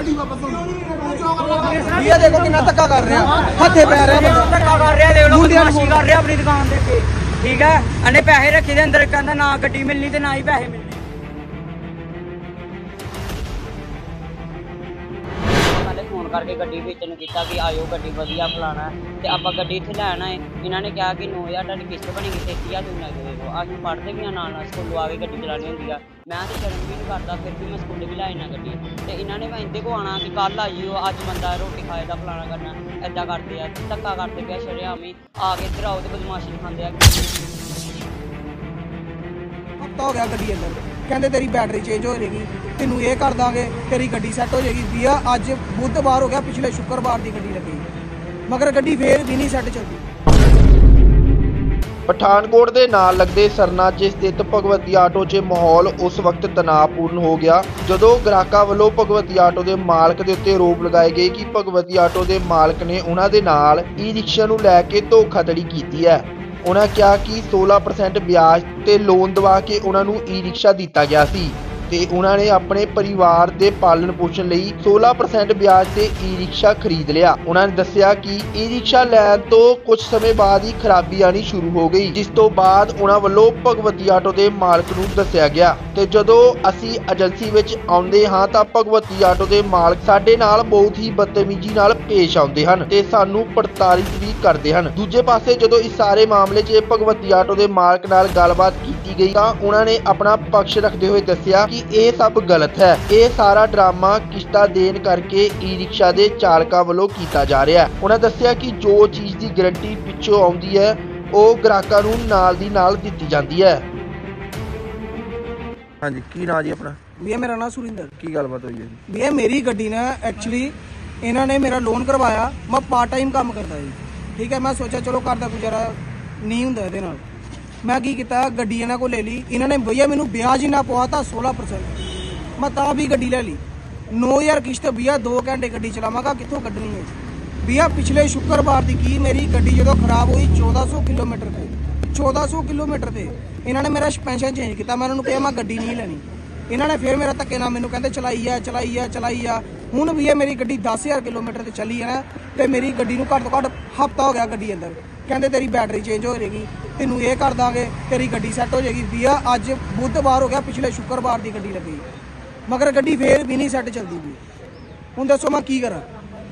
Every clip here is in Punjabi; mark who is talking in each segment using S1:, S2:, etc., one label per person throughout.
S1: ਗੱਡੀ ਵਾਪਸ भैया देखो कितना धक्का कर रहे हैं, हथे पै रहे हैं,
S2: धक्का कर रहा है, देख लो बदमाशी कर रहा अपनी दुकान दे के। ठीक है, इन्हें पैसे रखे दे अंदर, कहंदा ना गड्डी मिलनी ते ना ही पैसे मिलने। पहले फोन करके गड्डी बेचण नूं कीता कि आयो गड्डी वधिया फलाना ते आपां गड्डी इत्थे लैण आए। इन्हां ने कहा कि 9000 तुहाडी किस्त बनेगी 33000 तुसीं नगद दे दो। असीं पढ़दे भी नाल नाल स्कूलों आ के गड्डी चलानी हुंदी आ। मैं तो शर्म भी नहीं करता, फिर भी मैं स्कूले भी लाई ना गड्डी ते इन्हां ने मैं इंदे को आना कि कल आई जियो, अज बंदा रोटी खाए दा फलाना करना, ऐदां करदे आ, धक्का करदे पे शरेआम ही आ के इधर आओ ते बदमाशी दिखांदे आ।
S1: हफ्ता हो गया गड्डी अंदर, कहते तेरी बैटरी चेंज हो जाएगी, तेनू ये कर देंगे, तेरी गड्डी सैट हो जाएगी। भैया अज बुधवार हो गया, पिछले शुक्रवार की गड्डी लगी, मगर गड्डी फिर भी नहीं सैट चलती।
S3: ਪਠਾਨਕੋਟ ਦੇ ਨਾਲ ਲੱਗਦੇ ਸਰਨਾ 'ਚ ਸਥਿਤ ਭਗਵਤੀ ਆਟੋ 'ਚ ਮਾਹੌਲ ਉਸ ਵਕਤ ਤਣਾਅਪੂਰਨ ਹੋ ਗਿਆ ਜਦੋਂ ਗ੍ਰਾਹਕਾਂ ਵੱਲੋਂ ਭਗਵਤੀ ਆਟੋ ਦੇ ਮਾਲਕ ਦੇ ਉੱਤੇ ਆਰੋਪ ਲਗਾਏ ਗਏ ਕਿ ਭਗਵਤੀ ਆਟੋ ਦੇ ਮਾਲਕ ਨੇ ਉਹਨਾਂ ਦੇ ਨਾਲ ਈ-ਰਿਕਸ਼ਾ ਨੂੰ ਲੈ ਕੇ ਧੋਖਾਧੜੀ ਕੀਤੀ ਹੈ। ਉਹਨਾਂ ਕਿਹਾ ਕਿ 16% ਵਿਆਜ ਤੇ ਲੋਨ ਦਵਾ ਕੇ ਉਹਨਾਂ ਨੂੰ ਈ-ਰਿਕਸ਼ਾ ਦਿੱਤਾ ਗਿਆ ਸੀ ਤੇ ਉਹਨਾਂ ਨੇ ਆਪਣੇ ਪਰਿਵਾਰ ਦੇ ਪਾਲਣ ਪੋਸ਼ਣ ਲਈ 16% ਵਿਆਜ ਤੇ ਈ-ਰਿਕਸ਼ਾ ਖਰੀਦ ਲਿਆ। ਉਹਨਾਂ ਨੇ ਦੱਸਿਆ ਕਿ ਈ-ਰਿਕਸ਼ਾ ਲੈਣ ਤੋਂ ਕੁਝ ਸਮੇਂ ਬਾਅਦ ਹੀ ਖਰਾਬੀ ਆਣੀ ਸ਼ੁਰੂ ਹੋ ਗਈ, ਜਿਸ ਤੋਂ ਬਾਅਦ ਉਹਨਾਂ ਵੱਲੋਂ ਭਗਵਤੀ ਆਟੋ ਦੇ ਮਾਲਕ ਨੂੰ ਦੱਸਿਆ ਗਿਆ ਤੇ ਜਦੋਂ ਅਸੀਂ ਏਜੰਸੀ ਵਿੱਚ ਆਉਂਦੇ ਹਾਂ ਤਾਂ ਭਗਵਤੀ ਆਟੋ ਦੇ ਮਾਲਕ ਸਾਡੇ ਨਾਲ ਬਹੁਤ ਹੀ ਬਦਤਮੀਜ਼ੀ ਨਾਲ ਪੇਸ਼ ਆਉਂਦੇ ਹਨ ਤੇ ਸਾਨੂੰ ਪ੍ਰਤਾੜਿਤ ਵੀ ਕਰਦੇ ਹਨ। ਦੂਜੇ ਪਾਸੇ ਜਦੋਂ ਇਸ ਸਾਰੇ ਮਾਮਲੇ 'ਚ ਭਗਵਤੀ ਆਟੋ ਦੇ ਮਾਲਕ ਨਾਲ ਗੱਲਬਾਤ ਕੀਤੀ ਗਈ ਤਾਂ ਉਹਨਾਂ ਨੇ ਆਪਣਾ ਪੱਖ ਰੱਖਦੇ ਹੋਏ ਦੱਸਿਆ ਕਿ ਇਹ ਸਭ ਗਲਤ ਹੈ, ਇਹ ਸਾਰਾ ਡਰਾਮਾ ਕਿਸ਼ਤਾਂ ਦੇਣ ਕਰਕੇ ਈ-ਰਿਕਸ਼ਾ ਦੇ ਚਾਲਕਾਂ ਵੱਲੋਂ ਕੀਤਾ ਜਾ ਰਿਹਾ ਹੈ। ਉਹਨਾਂ ਦੱਸਿਆ ਕਿ ਜੋ ਚੀਜ਼ ਦੀ ਗਾਰੰਟੀ ਪਿੱਛੋਂ ਆਉਂਦੀ ਹੈ ਉਹ ਗ੍ਰਾਹਕਾਂ ਨੂੰ ਨਾਲ ਦੀ ਨਾਲ ਦਿੱਤੀ ਜਾਂਦੀ ਹੈ। ਹਾਂਜੀ, ਕੀ ਨਾਂ ਜੀ ਆਪਣਾ?
S1: भैया मेरा नाम सुरिंदर।
S3: ਕੀ ਗੱਲਬਾਤ ਹੋਈ ਹੈ ਜੀ?
S1: भैया मेरी गड्डी ने एक्चुअली इन्होंने मेरा लोन करवाया, मैं पार्ट टाइम काम करता जी, ठीक है। मैं सोचा चलो घर का गुजारा नहीं होंगे ये नाल, मैं की किया गड्डी इन्होंने को ले ली। इन्होंने भैया मैनू ब्याज इन्ना पवाता 16%, मैं ता भी गड्डी ले ली। 9000 किश्त भैया 2 घंटे गड्डी चलावांगा, कितों कड्ढनी है भैया। पिछले शुक्रवार की मेरी गड्डी जो खराब हुई 1400 किलोमीटर से, 1400 किलोमीटर से इन्होंने मेरा सस्पेंशन चेंज किया। मैं उन्होंने कहा मैं गड्डी नहीं लेनी, इन्होंने फिर मेरा धक्के नाल मैनू कहते चलाई आ। हुण भैया मेरी गड्डी 10000 किलोमीटर से चली है ना, तो मेरी गड्डी नूं घट तो घट हफ्ता हो गया गड्डी अंदर, कहते तेरी बैटरी चेंज हो जाएगी, तेनू ये कर देंगे, तेरी गड्डी सैट हो जाएगी। भैया अज बुधवार हो गया, पिछले शुक्रवार की गड्डी लगी, मगर गड्डी फिर भी नहीं सैट चलती भी। हुण दसो मैं की करा?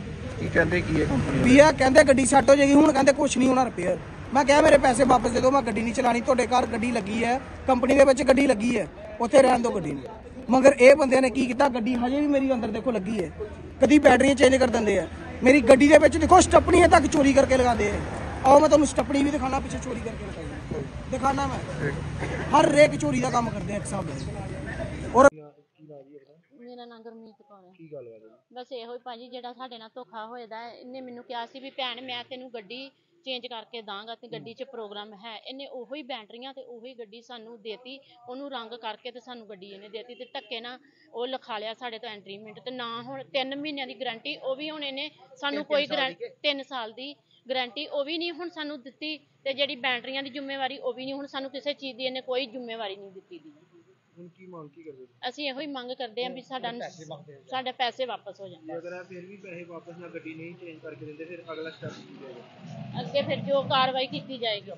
S1: भैया कहते गड्डी सैट हो जाएगी, हुण कहते कुछ नहीं होना रिपेयर। मैं क्या मेरे पैसे वापस दे दो, मैं गड्डी नहीं चलानी, तुहाडे घर गड्डी लगी है, कंपनी के विच गड्डी लगी है, उत्थे रहन दो गड्डी नूं। मगर ये बंदे ने की किया, गड्डी हजे भी मेरी अंदर देखो लगी है, कभी बैटरी चेंज कर देंगे है। मेरी गड्डी के विच देखो स्टपनी तक चोरी करके लगाते हैं। आओ मैं तुहानूं स्टपनी भी दिखाना, पिछे चोरी करके लगाई दिखाना, मैं हर एक चोरी का काम करते हैं एक हिसाब से। और
S4: मेरा नाम गुरमीत कौर है। बस ਇਹੋ ਹੀ ਭਾਜੀ ਜਿਹੜਾ ਸਾਡੇ ਨਾਲ ਧੋਖਾ ਹੋਇਆ, ਇਹਨੇ ਮੈਨੂੰ ਕਿਹਾ ਸੀ ਵੀ ਭੈਣ ਮੈਂ ਤੈਨੂੰ ਗੱਡੀ ਚੇਂਜ ਕਰਕੇ ਦਾਂਗਾ ਤੇ ਗੱਡੀ 'ਚ ਪ੍ਰੋਗਰਾਮ ਹੈ। ਇਹਨੇ ਉਹੋ ਹੀ ਬੈਟਰੀਆਂ ਤੇ ਉਹੀ ਗੱਡੀ ਸਾਨੂੰ ਦੇਤੀ, ਉਹਨੂੰ ਰੰਗ ਕਰਕੇ ਤੇ ਸਾਨੂੰ ਗੱਡੀ ਇਹਨੇ ਦੇਤੀ ਤੇ ਧੱਕੇ ਨਾਲ ਉਹ ਲਿਖਾ ਲਿਆ ਸਾਡੇ ਤੋਂ ਐਂਟਰੀਮੈਂਟ ਤੇ ਨਾ। ਹੁਣ 3 ਮਹੀਨਿਆਂ ਦੀ ਗਾਰੰਟੀ ਉਹ ਵੀ ਹੁਣ ਇਹਨੇ ਸਾਨੂੰ ਕੋਈ 3 ਸਾਲ ਦੀ ਗਾਰੰਟੀ ਉਹ ਵੀ ਨਹੀਂ ਹੁਣ ਸਾਨੂੰ ਦਿੱਤੀ ਤੇ ਜਿਹੜੀ ਬੈਟਰੀਆਂ ਦੀ ਜ਼ਿੰਮੇਵਾਰੀ ਉਹ ਵੀ ਨਹੀਂ। ਹੁਣ ਸਾਨੂੰ ਕਿਸੇ ਚੀਜ਼ ਦੀ ਇਹਨੇ ਕੋਈ ਜ਼ਿੰਮੇਵਾਰੀ ਨਹੀਂ ਦਿੱਤੀ ਦੀ। ਅਸੀਂ ਇਹੋ ਹੀ ਮੰਗ ਕਰਦੇ ਹਾਂ ਵੀ ਸਾਡੇ ਪੈਸੇ ਵਾਪਸ ਹੋ ਜਾਣ।
S3: ਅਗਰ ਫਿਰ ਵੀ ਪੈਸੇ ਵਾਪਸ ਨਾ ਗੱਡੀ ਨਹੀਂ ਚੇਂਜ ਕਰਕੇ ਦਿੰਦੇ ਫਿਰ ਅਗਲਾ ਸਟੈਪ ਕੀ ਹੋਏਗਾ?
S4: ਅੱਗੇ ਫਿਰ ਜੋ ਕਾਰਵਾਈ ਕੀਤੀ ਜਾਏਗੀ।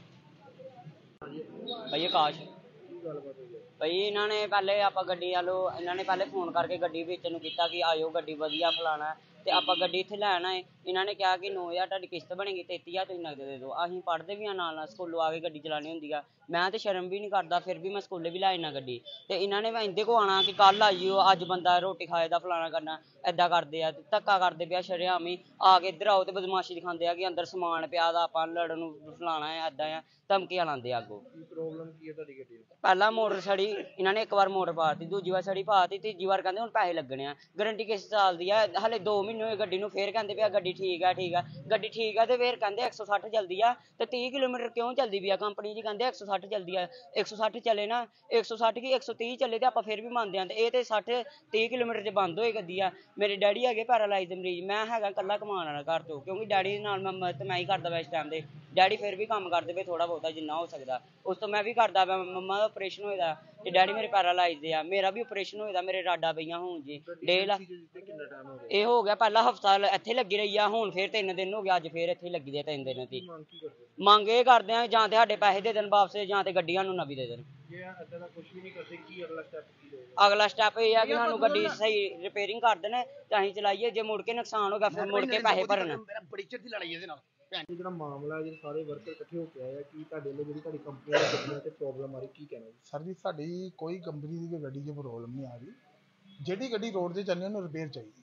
S2: ਭਾਈ ਆਕਾਸ਼ ਭਾਈ ਇਹਨਾਂ ਨੇ ਪਹਿਲੇ ਆਪਾਂ ਗੱਡੀ ਵਾਲੋ ਇਹਨਾਂ ਨੇ ਪਹਿਲੇ ਫੋਨ ਕਰਕੇ ਗੱਡੀ ਵੇਚਣ ਨੂੰ ਕੀਤਾ ਕਿ ਆਇਓ ਗੱਡੀ ਵਧੀਆ ਫਲਾਣਾ ਤੇ ਆਪਾਂ ਗੱਡੀ ਇੱਥੇ ਲੈਣ ਆਏ। ਇਹਨਾਂ ਨੇ ਕਿਹਾ ਕਿ 9000 ਤੁਹਾਡੀ ਕਿਸ਼ਤ ਬਣੇਗੀ 33000 ਤੁਸੀਂ ਨਗਦ ਦੇ ਦਿਓ। ਅਸੀਂ ਪੜ੍ਹਦੇ ਵੀ ਨਾਲ ਨਾਲ ਸਕੂਲੋਂ ਆ ਕੇ ਗੱਡੀ ਚਲਾਉਣੀ ਹੁੰਦੀ ਆ। ਮੈਂ ਤੇ ਸ਼ਰਮ ਵੀ ਨਹੀਂ ਕਰਦਾ, ਫਿਰ ਵੀ ਮੈਂ ਸਕੂਲੇ ਵੀ ਲੈ ਜਾਣਾ ਗੱਡੀ ਤੇ ਇਹਨਾਂ ਨੇ ਮੈਂ ਇਹਦੇ ਕੋ ਆਣਾ ਕਿ ਕੱਲ ਆ ਜਿਓ, ਅੱਜ ਬੰਦਾ ਰੋਟੀ ਖਾਏ ਦਾ ਫਲਾਣਾ ਕਰਨਾ, ਏਦਾਂ ਕਰਦੇ ਆ, ਧੱਕਾ ਕਰਦੇ ਪਿਆ ਸ਼ਰੇਆਮ ਹੀ ਆ ਕੇ ਇੱਧਰ ਆਓ ਤੇ ਬਦਮਾਸ਼ੀ ਦਿਖਾਉਂਦੇ ਆ ਕਿ ਅੰਦਰ ਸਮਾਨ ਪਿਆ ਦਾ, ਆਪਾਂ ਲੜਨ ਨੂੰ ਫਲਾਣਾ ਹੈ, ਏਦਾਂ ਆ, ਧਮਕੀਆਂ ਲਾਉਂਦੇ ਆ। ਅੱਗੋਂ
S3: ਪ੍ਰੋਬਲਮ ਕੀ ਹੈ ਤੁਹਾਡੀ ਗੱਡੀ ਦੀ?
S2: ਪਹਿਲਾਂ ਮੋਟਰ ਸੜੀ, ਇਹਨਾਂ ਨੇ ਇੱਕ ਵਾਰ ਮੋਟਰ ਪਾਤੀ, ਦੂਜੀ ਵਾਰ ਸੜੀ ਪਾਤੀ, ਤੀਜੀ ਵਾਰ ਕਹਿੰਦੇ ਹੁਣ ਪੈਸੇ ਲੱਗਣੇ ਆ। ਗਾਰੰਟੀ ਕਿਸ ਸਾਲ ਦੀ ਆ? ਹਲੇ 2 ਮਹੀਨੇ ਹੋਏ ਗੱਡੀ ਨੂੰ, ਫੇਰ ਕਹਿੰਦੇ ਪਿਆ ਗੱਡੀ ਠੀਕ ਆ ਗੱਡੀ ਠੀਕ ਆ ਤੇ ਫੇਰ ਕਹਿੰਦੇ 160 ਚੱਲਦੀ ਆ ਤੇ 30 ਕਿਲੋਮੀਟਰ ਕਿਉਂ ਚੱਲਦੀ ਪਈ ਆ? ਕੰਪਨੀ ਜੀ ਕਹਿੰਦੇ 160 ਚੱਲਦੀ ਆ। 160 ਚੱਲੇ ਨਾ, 160 ਕੀ 130 ਚੱਲੇ ਤੇ ਆਪਾਂ ਫੇਰ ਵੀ ਮੰਨਦੇ ਆ। ਤੇ ਇਹ ਤੇ 60-30 ਕਿਲੋਮੀਟਰ 'ਚ ਬੰਦ ਹੋਏ ਗੱਡੀ ਆ। ਮੇਰੇ ਡੈਡੀ ਹੈਗੇ ਪੈਰਾਲਾਈਜ਼ ਦੇ ਮਰੀਜ਼, ਮੈਂ ਹੈਗਾ ਇਕੱਲਾ ਕਮਾਉਣ ਵਾਲਾ ਘਰ ਤੋਂ, ਕਿਉਂਕਿ ਡੈਡੀ ਦੇ ਨਾਲ ਮੈਂ ਹੀ ਕਰਦਾ ਵਾ ਇਸ ਟਾਈਮ ਦੇ। ਡੈਡੀ ਫਿਰ ਵੀ ਕੰਮ ਕਰਦੇ ਪਏ ਥੋੜਾ ਬਹੁਤਾ ਜਿੰਨਾ ਹੋ ਸਕਦਾ, ਉਸ ਤੋਂ ਮੈਂ ਵੀ ਕਰਦਾ ਵਾ। ਮੰਮਾ ਦਾ ਆਪਰੇਸ਼ਨ ਹੋਇਆ ਤੇ ਡੈਡੀ ਮੇਰੇ ਪੈਰਾਲਾਈਜ਼ ਆ, ਮੇਰਾ ਵੀ ਆਪਰੇਸ਼ਨ ਹੋਇਆ, ਮੇਰੇ ਰਾਡਾਂ ਪਈਆਂ ਹੋਣ ਜੀ 1.5 ਲੱਖ ਇਹ ਹੋ ਗਿਆ। ਪਹਿਲਾ ਹਫਤਾ ਇੱਥੇ ਲੱਗੀ ਰਹੀ ਆ, ਹੁਣ ਫੇਰ 3 ਦਿਨ ਹੋ ਗਿਆ, ਅੱਜ ਫੇਰ ਇੱਥੇ ਲੱਗੀ ਦੇ 3 ਦਿਨ ਦੀ। ਮੰਗ ਇਹ ਕਰਦੇ ਆ ਜਾਂ ਤੇ ਸਾਡੇ ਪੈਸੇ ਦੇ ਦੇਣ ਵਾਪਸ, ਜਾਂ ਤੇ ਗੱਡੀਆਂ ਨੂੰ ਨਵੀਂ ਦੇ ਦੇਣ। ਅਗਲਾ ਸਟੈਪ ਇਹ ਆ ਕਿ ਸਾਨੂੰ ਗੱਡੀ ਸਹੀ ਰਿਪੇਅਰਿੰਗ ਕਰ ਦੇਣ ਤੇ ਅਸੀਂ ਚਲਾਈਏ, ਜੇ ਮੁੜ ਕੇ ਨੁਕਸਾਨ ਹੋ ਗਿਆ ਫਿਰ ਮੁੜ ਕੇ ਪੈਸੇ ਭਰਨ।
S3: ਜਿਹੜਾ ਮਾਮਲਾ ਜਿਹੜੇ ਸਾਰੇ ਵਰਕਰ ਇਕੱਠੇ ਹੋ ਕੇ ਆਏ ਆ, ਕੀ ਤੁਹਾਡੇ ਵੱਲੋਂ ਜਿਹੜੀ ਤੁਹਾਡੀ ਕੰਪਨੀ ਦੀ ਗੱਡੀਆਂ ਤੇ ਪ੍ਰੋਬਲਮ ਆ ਰਹੀ, ਕੀ ਕਹਿਣਾ ਜੀ?
S5: ਸਰ ਜੀ ਸਾਡੀ ਕੋਈ ਕੰਪਨੀ ਦੀ ਗੱਡੀ 'ਚ ਪ੍ਰੋਬਲਮ ਨਹੀਂ ਆ ਰਹੀ। ਜਿਹੜੀ ਗੱਡੀ ਰੋਡ ਤੇ ਚੱਲਣੀ ਉਹਨੂੰ ਰਿਪੇਅਰ ਚਾਹੀਦੀ ਹੈ।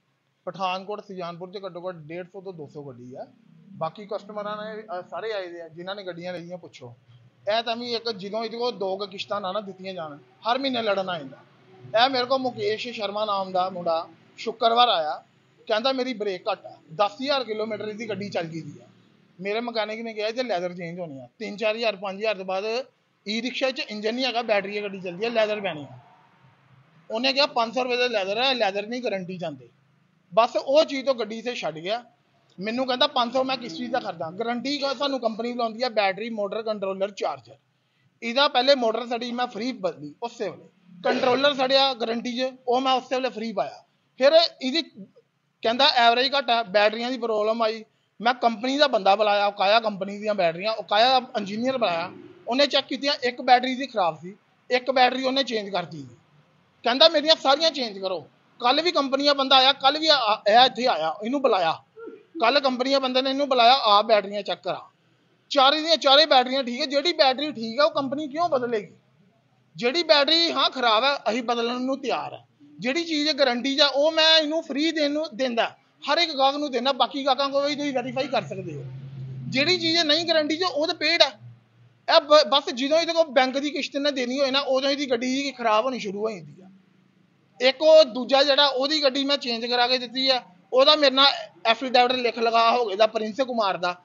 S5: ਪਠਾਨਕੋਟ ਸੁਜਾਨਪੁਰ 'ਚ ਘੱਟੋ ਘੱਟ 150 ਤੋਂ 200 ਗੱਡੀ ਆ। ਬਾਕੀ ਕਸਟਮਰਾਂ ਨੇ ਸਾਰੇ ਆਏ ਦੇ ਆ ਜਿਨ੍ਹਾਂ ਨੇ ਗੱਡੀਆਂ ਲਈਆਂ, ਪੁੱਛੋ। ਇਹ ਤਾਂ ਵੀ ਇੱਕ ਜਦੋਂ ਇਹਦੇ ਕੋਲ 2 ਕਿਸ਼ਤਾਂ ਨਾ ਦਿੱਤੀਆਂ ਜਾਣ, ਹਰ ਮਹੀਨੇ ਲੜਨ ਆ ਜਾਂਦਾ। ਇਹ ਮੇਰੇ ਕੋਲ ਮੁਕੇਸ਼ ਸ਼ਰਮਾ ਨਾਮ ਦਾ ਮੁੰਡਾ ਸ਼ੁੱਕਰਵਾਰ ਆਇਆ, ਕਹਿੰਦਾ ਮੇਰੀ ਬ੍ਰੇਕ ਘੱਟ ਆ, 10,000 ਕਿਲੋਮੀਟਰ ਦੀ ਗੱਡੀ ਚੱਲ ਗਈ ਦੀ ਆ। ਮੇਰੇ ਮਕੈਨਿਕ ਨੇ ਕਿਹਾ ਜੇ ਲੈਦਰ ਚੇਂਜ ਹੋਣੀ ਆ, 3-4 5,000 ਤੋਂ ਬਾਅਦ ਈ ਰਿਕਸ਼ਾ 'ਚ ਇੰਜਨ ਨਹੀਂ ਹੈਗਾ, ਬੈਟਰੀ ਗੱਡੀ ਚੱਲਦੀ ਹੈ, ਲੈਦਰ ਪੈਣੀ ਆ। ਉਹਨੇ ਕਿਹਾ 500 ਰੁਪਏ ਦਾ ਲੈਦਰ ਹੈ, ਲੈਦਰ ਨਹੀਂ ਗਰੰਟੀ ਜਾਂਦੇ। ਬਸ ਉਹ ਚੀਜ਼ ਤੋਂ ਗੱਡੀ ਸੇ ਛੱਡ ਗਿਆ। ਮੈਨੂੰ ਕਹਿੰਦਾ 500 ਮੈਂ ਕਿਸ ਚੀਜ਼ ਦਾ ਖਰਦਾ, ਗਰੰਟੀ ਸਾਨੂੰ ਕੰਪਨੀ ਬੁਲਾਉਂਦੀ ਹੈ, ਬੈਟਰੀ, ਮੋਟਰ, ਕੰਟਰੋਲਰ, ਚਾਰਜਰ। ਇਹਦਾ ਪਹਿਲੇ ਮੋਟਰ ਸੜੀ ਮੈਂ ਫ੍ਰੀ ਬਦਲੀ ਉਸੇ ਵੇਲੇ, ਕੰਟਰੋਲਰ ਸੜਿਆ ਗਰੰਟੀ 'ਚ, ਉਹ ਮੈਂ ਉਸੇ ਵੇਲੇ ਫ੍ਰੀ ਪਾਇਆ। ਫਿਰ ਇਹਦੀ ਕਹਿੰਦਾ ਐਵਰੇਜ ਘੱਟ ਆ, ਬੈਟਰੀਆਂ ਦੀ ਪ੍ਰੋਬਲਮ ਆਈ। ਮੈਂ ਕੰਪਨੀ ਦਾ ਬੰਦਾ ਬੁਲਾਇਆ, ਉਕਾਇਆ ਕੰਪਨੀ ਦੀਆਂ ਬੈਟਰੀਆਂ, ਉਕਾਇਆ ਇੰਜੀਨੀਅਰ ਬੁਲਾਇਆ, ਉਹਨੇ ਚੈੱਕ ਕੀਤੀਆਂ, ਇੱਕ ਬੈਟਰੀ ਦੀ ਖਰਾਬ ਸੀ, ਇੱਕ ਬੈਟਰੀ ਉਹਨੇ ਚੇਂਜ ਕਰਤੀ। ਕਹਿੰਦਾ ਮੇਰੀਆਂ ਸਾਰੀਆਂ ਚੇਂਜ ਕਰੋ। ਕੱਲ ਵੀ ਕੰਪਨੀ ਦਾ ਬੰਦਾ ਆਇਆ, ਕੱਲ ਵੀ ਇਹ ਇੱਥੇ ਆਇਆ, ਇਹਨੂੰ ਬੁਲਾਇਆ, ਕੱਲ ਕੰਪਨੀ ਦੇ ਬੰਦੇ ਨੇ ਇਹਨੂੰ ਬੁਲਾਇਆ, ਆ ਬੈਟਰੀਆਂ ਚੈੱਕ ਕਰਾ। ਚਾਰੇ ਦੀਆਂ ਚਾਰੇ ਬੈਟਰੀਆਂ ਠੀਕ ਹੈ। ਜਿਹੜੀ ਬੈਟਰੀ ਠੀਕ ਹੈ ਉਹ ਕੰਪਨੀ ਕਿਉਂ ਬਦਲੇਗੀ? ਜਿਹੜੀ ਬੈਟਰੀ ਹਾਂ ਖਰਾਬ ਹੈ ਅਸੀਂ ਬਦਲਣ ਨੂੰ ਤਿਆਰ ਹੈ। ਜਿਹੜੀ ਚੀਜ਼ ਗਰੰਟੀ 'ਚ ਆ ਉਹ ਮੈਂ ਇਹਨੂੰ ਫ੍ਰੀ ਦੇਣ ਨੂੰ ਦਿੰਦਾ, ਹਰ ਇੱਕ ਗਾਹਕ ਨੂੰ ਦਿੰਦਾ। ਬਾਕੀ ਗਾਹਕਾਂ ਕੋਲ ਵੀ ਤੁਸੀਂ ਵੈਰੀਫਾਈ ਕਰ ਸਕਦੇ ਹੋ। ਜਿਹੜੀ ਚੀਜ਼ ਨਹੀਂ ਗਰੰਟੀ 'ਚ ਉਹ ਤਾਂ ਪੇਡ ਹੈ। ਇਹ ਬਸ ਜਦੋਂ ਇਹਦੇ ਕੋਲ ਬੈਂਕ ਦੀ ਕਿਸ਼ਤ ਨੇ ਦੇਣੀ ਹੋਏ ਨਾ, ਉਦੋਂ ਇਹਦੀ ਗੱਡੀ ਖਰਾਬ ਹੋਣੀ ਸ਼ੁਰੂ ਹੋ ਜਾਂਦੀ ਆ। ਇੱਕ ਉਹ ਦੂਜਾ ਜਿਹੜਾ ਉਹਦੀ ਗੱਡੀ ਮੈਂ ਚੇਂਜ ਕਰਾ ਕੇ ਦਿੱਤੀ ਆ, ਉਹਦਾ ਮੇਰੇ ਨਾਲ ਐਫੀਡੈਵਿਟ ਲਿਖ ਲਗਾ ਹੋ ਗਿਆ ਦਾ, ਪ੍ਰਿੰਸ ਕੁਮਾਰ ਦਾ।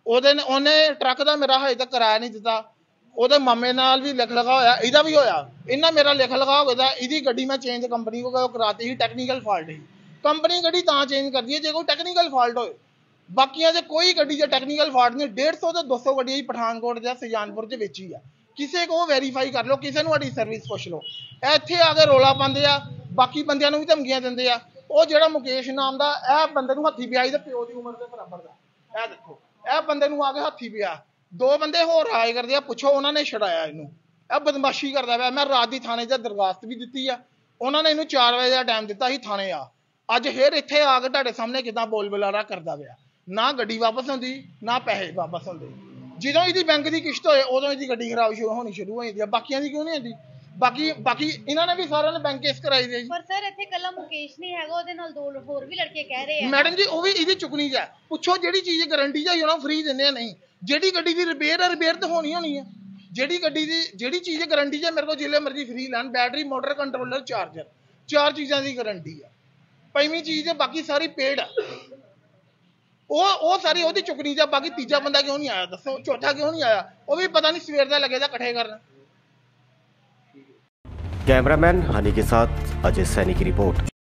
S5: ਉਹਨੇ ਟਰੱਕ ਦਾ ਮੇਰਾ ਹਜੇ ਤੱਕ ਕਿਰਾਇਆ ਨਹੀਂ ਦਿੱਤਾ। ਉਹਦੇ ਮਾਮੇ ਨਾਲ ਵੀ ਲਿਖ ਲਗਾ ਹੋਇਆ, ਇਹਦਾ ਵੀ ਹੋਇਆ। ਇਹਨਾਂ ਮੇਰਾ ਲਿਖ ਲਗਾ ਹੋ ਗਿਆ ਦਾ, ਇਹਦੀ ਗੱਡੀ ਮੈਂ ਚੇਂਜ ਕੰਪਨੀ ਕੋਲ ਕਰਾਤੀ ਸੀ, ਟੈਕਨੀਕਲ ਫਾਲਟ ਸੀ। ਕੰਪਨੀ ਗੱਡੀ ਤਾਂ ਚੇਂਜ ਕਰਦੀ ਹੈ ਜੇ ਕੋਈ ਟੈਕਨੀਕਲ ਫਾਲਟ ਹੋਏ। ਬਾਕੀਆਂ 'ਚ ਕੋਈ ਗੱਡੀ 'ਚ ਟੈਕਨੀਕਲ ਫਾਲਟ ਨਹੀਂ। 150 ਤੋਂ 200 ਗੱਡੀਆਂ ਪਠਾਨਕੋਟ ਜਾਂ ਸੁਜਾਨਪੁਰ 'ਚ ਵੇਚੀ ਆ। ਕਿਸੇ ਕੋ ਵੈਰੀਫਾਈ ਕਰ ਲਓ, ਕਿਸੇ ਨੂੰ ਸਾਡੀ ਸਰਵਿਸ ਪੁੱਛ ਲਓ। ਇੱਥੇ ਆ ਕੇ ਰੌਲਾ ਪਾਉਂਦੇ ਆ, ਬਾਕੀ ਬੰਦਿਆਂ ਨੂੰ ਵੀ ਧਮਕੀਆਂ ਦਿੰਦੇ ਆ। ਉਹ ਜਿਹੜਾ ਮੁਕੇਸ਼ ਨਾਮ ਦਾ ਇਹ ਬੰਦੇ ਨੂੰ ਹੱਥੀ ਪਿਆ, ਇਹਦੇ ਪਿਓ ਦੀ ਉਮਰ ਦੇ ਬਰਾਬਰ ਦਾ। ਇਹ ਦੇਖੋ, ਇਹ ਬੰਦੇ ਨੂੰ ਆ ਕੇ ਹੱਥੀ ਪਿਆ। 2 ਬੰਦੇ ਹੋਰ ਰਾਜ ਕਰਦੇ ਆ, ਪੁੱਛੋ ਉਹਨਾਂ ਨੇ ਛਡਾਇਆ ਇਹਨੂੰ। ਇਹ ਬਦਮਾਸ਼ੀ ਕਰਦਾ ਪਿਆ। ਮੈਂ ਰਾਤ ਦੀ ਥਾਣੇ 'ਚ ਦਰਖਾਸਤ ਵੀ ਦਿੱਤੀ ਆ। ਉਹਨਾਂ ਨੇ ਇਹਨੂੰ 4 ਵਜੇ ਦਾ ਟਾਈਮ ਦਿੱਤਾ ਸੀ ਥਾਣੇ ਆ। ਅੱਜ ਫਿਰ ਇੱਥੇ ਆ ਕੇ ਤੁਹਾਡੇ ਸਾਹਮਣੇ ਕਿੱਦਾਂ ਬੋਲ ਬੁਲਾਰਾ ਕਰਦਾ ਪਿਆ। ਨਾ ਗੱਡੀ ਵਾਪਸ ਹੁੰਦੀ, ਨਾ ਪੈਸੇ ਵਾਪਸ ਹੁੰਦੇ। ਜਦੋਂ ਇਹਦੀ ਬੈਂਕ ਦੀ ਕਿਸ਼ਤ ਹੋਏ ਉਦੋਂ ਇਹਦੀ ਗੱਡੀ ਖਰਾਬ ਹੋਣੀ ਸ਼ੁਰੂ ਹੋ ਜਾਂਦੀ ਆ। ਬਾਕੀਆਂ ਦੀ ਕਿਉਂ ਨਹੀਂ ਹੁੰਦੀ? ਬਾਕੀ ਇਹਨਾਂ ਨੇ ਵੀ ਸਾਰਿਆਂ ਨੇ ਬੈਂਕ ਕੇਸ ਕਰਾਈ ਦੇ ਜੀ।
S6: ਪਰ ਸਰ ਇੱਥੇ ਕੱਲਾ ਮੁਕੇਸ਼ ਨਹੀਂ ਹੈਗਾ, ਉਹਦੇ ਨਾਲ 2 ਹੋਰ ਵੀ ਲੜਕੇ ਕਹਿ ਰਹੇ ਆ।
S5: ਮੈਡਮ ਜੀ ਉਹ ਵੀ ਇਹਦੀ ਚੁੱਕਣੀ ਜਾ। ਪੁੱਛੋ ਜਿਹੜੀ ਚੀਜ਼ ਗਾਰੰਟੀ ਜਾ ਉਹਨਾਂ ਫ੍ਰੀ ਦਿੰਦੇ ਆ। ਨਹੀਂ, ਜਿਹੜੀ ਗੱਡੀ ਦੀ ਰਿਪੇਅਰ ਤਾਂ ਹੋਣੀ ਆ। ਜਿਹੜੀ ਚੀਜ਼ ਗਾਰੰਟੀ ਜਾ ਮੇਰੇ ਕੋਲ ਜਿੱਲੇ ਮਰਜ਼ੀ ਫ੍ਰੀ ਲੈਣ। ਬੈਟਰੀ, ਮੋਟਰ, ਕੰਟਰੋਲਰ, ਚਾਰਜਰ, 4 ਚੀਜ਼ਾਂ ਦੀ ਗਾਰੰਟੀ ਆ। 5ਵੀਂ ਚੀਜ਼ ਬਾਕੀ ਸਾਰੀ ਪੇਡ ਆ। ਉਹ ਸਾਰੀ ਉਹਦੀ ਚੁੱਕਣੀ ਜਾ। ਬਾਕੀ ਤੀਜਾ ਬੰਦਾ ਕਿਉਂ ਨਹੀਂ ਆਇਆ ਦੱਸੋ? ਚੌਥਾ ਕਿਉਂ ਨਹੀਂ ਆਇਆ? ਉਹ ਵੀ पता नहीं सवेर ਦਾ लगे इकट्ठे करना।
S7: कैमरामैन हनी के साथ अजय सैनी की रिपोर्ट।